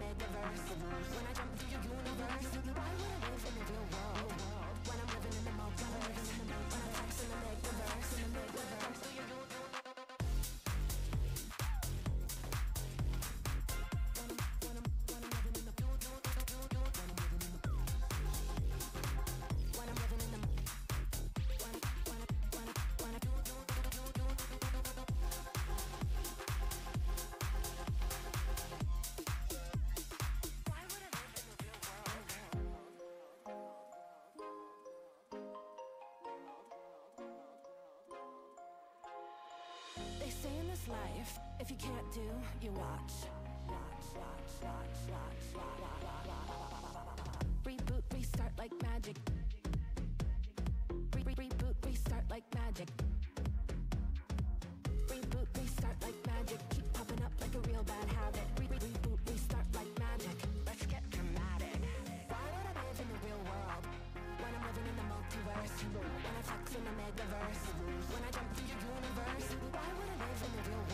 megaverse. When I jump through your universe, why would I live in the real world when I'm living in the multiverse? When I flex in the megaverse, when I jump through your universe. They say in this life, if you can't do, you watch. Reboot, restart like magic. Reboot, restart like magic. Reboot, restart like magic. Keep popping up like a real bad habit. Reboot, restart like magic. Let's get dramatic. Why would I live in the real world when I'm living in the multiverse? When I flex in the megaverse, when I jump through your universe, why would I live in the real world